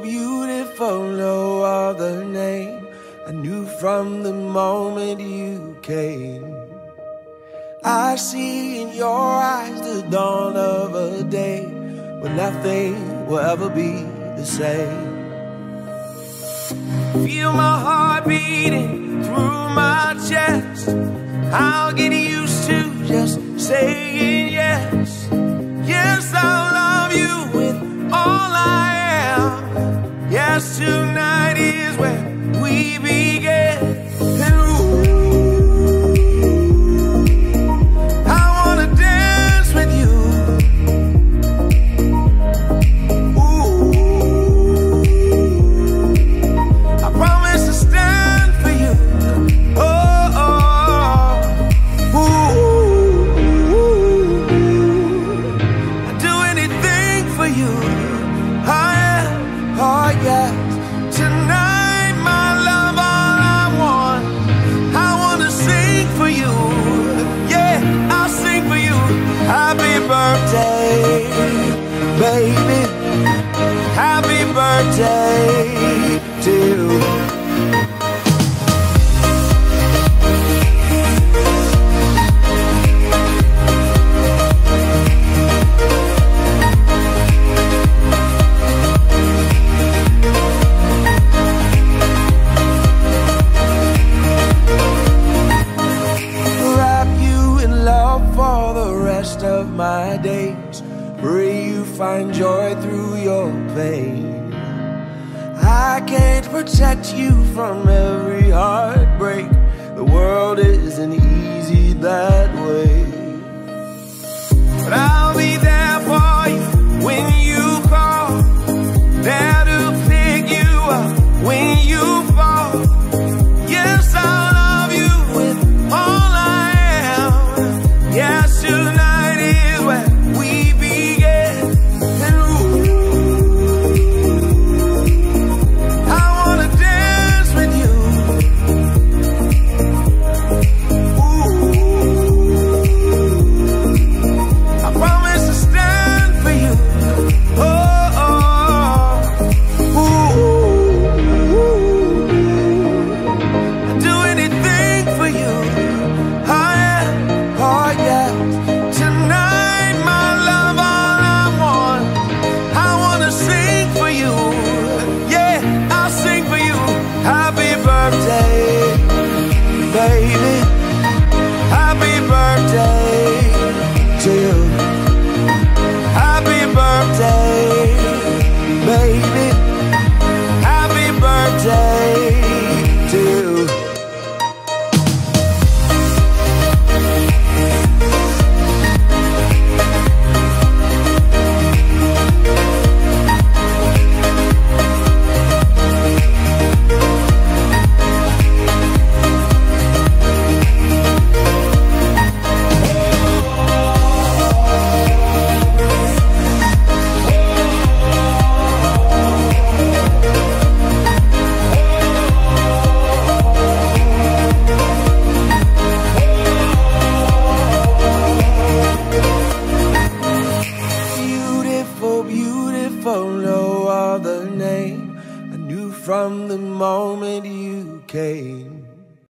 beautiful, no other name. I knew from the moment you came. I see in your eyes the dawn of a day when nothing will ever be the same. Feel my heart beating through my chest. I'll get used to just saying yes. Yes, I'll love you with all I am. Yes, tonight is where we begin. And ooh, I wanna dance with you. Ooh, I promise to stand for you. Oh, oh, ooh, I'd do anything for you. Oh yeah, tonight my love, all I want. I wanna sing for you. Yeah, I'll sing for you. Happy birthday, baby. Happy birthday to you. Of my days, pray you find joy through your pain. I can't protect you from every heartbreak. The world isn't easy that way. But I'll be there for you when you call, there to pick you up when you fall. Yes, I'll love you with all I am. Yes, tonight where we begin. And ooh, I wanna dance with you. Ooh, I promise to stand for you. Oh, oh, ooh, I'd do anything for you. Oh yeah, oh yeah. Tonight my love, all I want. I wanna sing for you. Yeah, I'll sing for you. Happy birthday, baby.